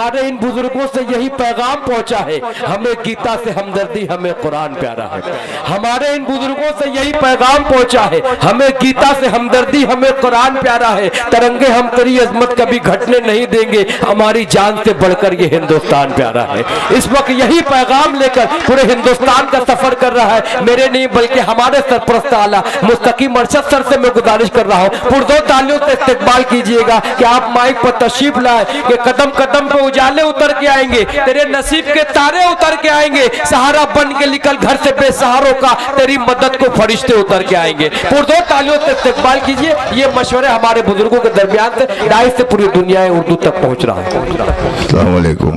हमारे इन बुजुर्गों से यही पैगाम पहुंचा है, हमें गीता से हमदर्दी, हमें कुरान प्यारा है। हमारे इन बुजुर्गों से यही पैगाम पहुंचा है, हमें गीता से हमदर्दी, हमें कुरान प्यारा है। तिरंगे हम तेरी अजमत कभी घटने नहीं देंगे, हमारी जान से बढ़कर ये हिंदुस्तान प्यारा है। इस वक्त यही पैगाम लेकर पूरे हिंदुस्तान का सफर कर रहा है, मेरे नहीं बल्कि हमारे सरपरस्त आला मुस्तकीम अरशद सर से मैं गुजारिश कर रहा हूँ, पुरजोर तालियों से इस्तकबाल कीजिएगा कि आप माइक पर तशरीफ लाए कि कदम कदम पे उजाले उतर के आएंगे, तेरे नसीब के तारे उतर के आएंगे, सहारा बन के निकल घर से बेसहारों का, तेरी मदद को फरिश्ते उतर के आएंगे। पुरजोर तालियों से इस्तकबाल कीजिए। ये मशवरे हमारे बुजुर्गों के दरमियान से डाइस से पूरी दुनिया उर्दू तक पहुंच रहा है। अस्सलाम वालेकुम।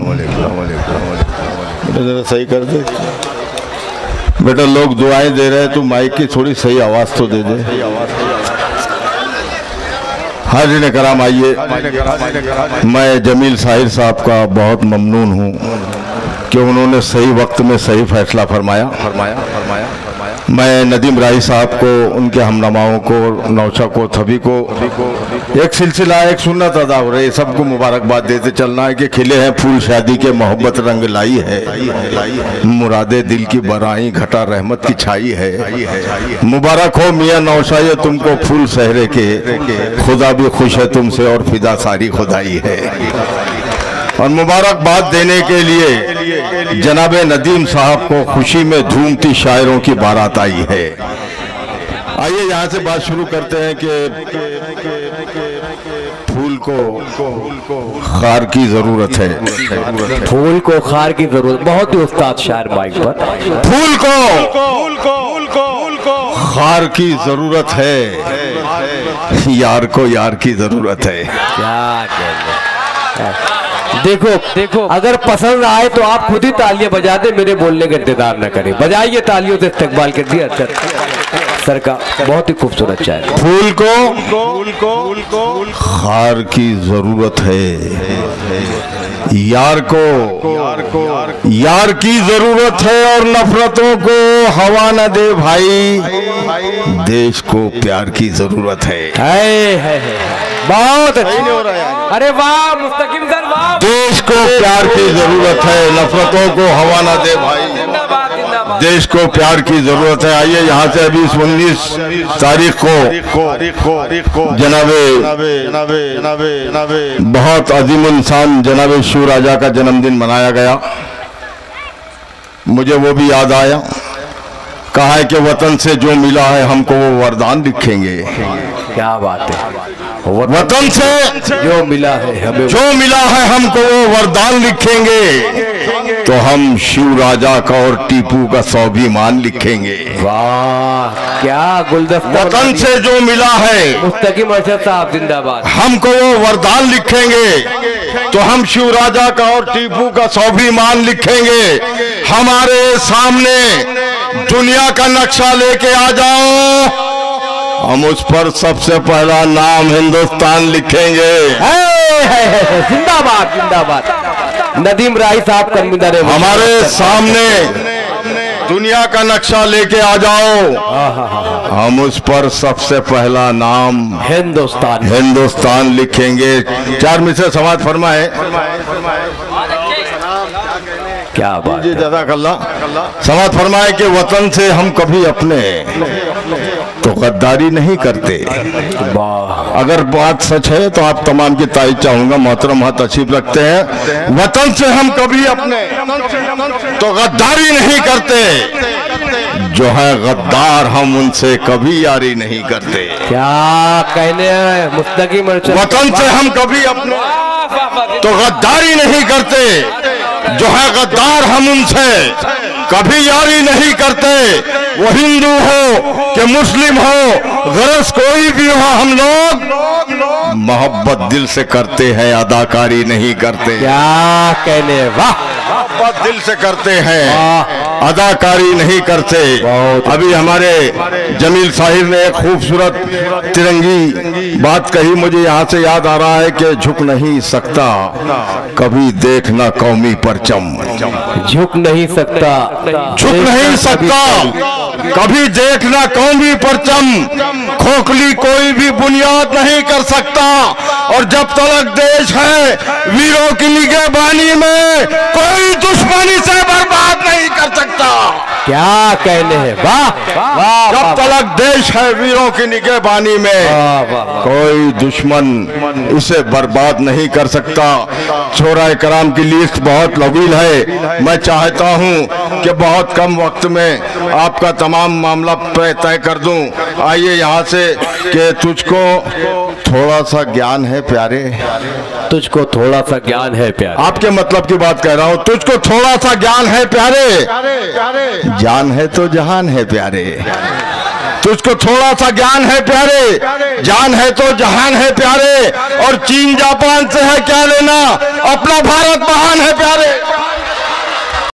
सही कर दे बेटा, लोग दुआएं दे रहे हैं, तू माइक की थोड़ी सही आवाज तो दे दे। हाज़िर कराम आइए, मैं जमील साहिर साहब का बहुत ममनून हूँ कि उन्होंने सही वक्त में सही फैसला फरमाया। मैं नदीम राही साहब को, उनके हमनमाओं को, नौशा को, सभी को एक सिलसिला, एक सुन्नत अदा हो रही है। सबको मुबारकबाद देते चलना है कि खिले हैं फूल शादी के, मोहब्बत रंग लाई है, मुरादे दिल की बराई, घटा रहमत की छाई है। मुबारक हो मियाँ नौशा, ये तुमको फूल सहरे के, खुदा भी खुश है तुमसे और फिदा सारी खुदाई है। और मुबारकबाद देने के लिए जनाब नदीम साहब को खुशी में झूमती शायरों की बारात आई है। आइए यहाँ से बात शुरू करते हैं कि फूल को खार की जरूरत है। फूल को खार की जरूरत, बहुत ही उस्ताद शायर माइक पर। फूल को खार की जरूरत है, यार को यार की जरूरत है। क्या कहना। देखो अगर पसंद आए तो आप खुद ही तालियां बजा दे, मेरे बोलने का इंतजार न करें। बजाइए तालियों से इस्तकबाल कर दिया सर का, बहुत ही खूबसूरत शायर। फूल को खार की जरूरत है, यार की जरूरत है, और नफरतों को हवा न दे भाई, देश को प्यार की जरूरत है। बहुत अरे वाह मुस्तकीम सर, वाह। देश को प्यार की जरूरत है, नफरतों को हवा न दे भाई, देश को प्यार की जरूरत है। आइए यहाँ से अभी 19 तारीख को जनाबे बहुत अजीम इंसान जनाबे शूर राजा का जन्मदिन मनाया गया। मुझे वो भी याद आया, कहा है कि वतन से जो मिला है हमको वो वरदान लिखेंगे। क्या बात है, वतन से जो मिला है हमको वो वरदान लिखेंगे, तो हम शिव राजा का और टीपू का स्वाभिमान लिखेंगे। वाह क्या गुलदस्ता। वतन से जो मिला है मुस्तकीम अरशद साहब जिंदाबाद, हमको वो वरदान लिखेंगे, तो हम शिव राजा का और टीपू का स्वाभिमान लिखेंगे। हमारे सामने दुनिया का नक्शा लेके आ जाओ, हम उस पर सबसे पहला नाम हिंदुस्तान लिखेंगे। जिंदाबाद जिंदाबाद। नदीम राही साहब कन्वीनर। हमारे सामने दुनिया का नक्शा लेके आ जाओ, हम उस पर सबसे पहला नाम हिंदुस्तान लिखेंगे। 4 मिनट समाज फरमाए। क्या बात है, जज़ाकल्लाह। समाज फरमाए कि वतन से हम कभी अपने तो गद्दारी नहीं करते। अगर बात सच है तो आप तमाम की तारीफ चाहूंगा। मोहतरम हाथ तशरीफ रखते हैं। वतन से हम कभी अपने तो गद्दारी नहीं करते, जो है गद्दार हम उनसे कभी यारी नहीं करते। क्या कहने मुस्तकीम अरशद। वतन से हम कभी अपने तो गद्दारी नहीं करते, जो है गद्दार हम उनसे कभी यारी नहीं करते। वो हिंदू हो कि मुस्लिम हो, गरज कोई भी हो, हम लोग मोहब्बत दिल से करते हैं, अदाकारी नहीं करते। क्या कहने, वाह। मोहब्बत दिल से करते हैं, अदाकारी नहीं करते। अभी हमारे जमील साहिर ने एक खूबसूरत तिरंगी बात कही, मुझे यहाँ से याद आ रहा है कि झुक नहीं सकता कभी देखना कौमी परचम, झुक नहीं सकता कभी देखना कौमी परचम, खोखली कोई भी बुनियाद नहीं कर सकता और जब तक देश है वीरों की निगहबानी में, कोई दुश्मनी से बर्बाद नहीं कर सकता। क्या कहने हैं, वाह वाह। जब तक देश है वीरों की निगहबानी में, कोई दुश्मन इसे बर्बाद नहीं कर सकता। शोरा कराम की लिस्ट बहुत लवील है। मैं चाहता हूं कि बहुत कम वक्त में आपका तमाम मामला तय कर दूं। आइए यहाँ से कि तुझको थोड़ा सा ज्ञान है प्यारे, तुझको थोड़ा सा ज्ञान है प्यारे। आपके मतलब की बात कह रहा हूं। तुझको थोड़ा सा ज्ञान है प्यारे, जान है तो जहान है प्यारे। तुझको थोड़ा सा ज्ञान है प्यारे, जान है तो जहान है प्यारे। और चीन जापान से है क्या लेना, अपना भारत महान है प्यारे।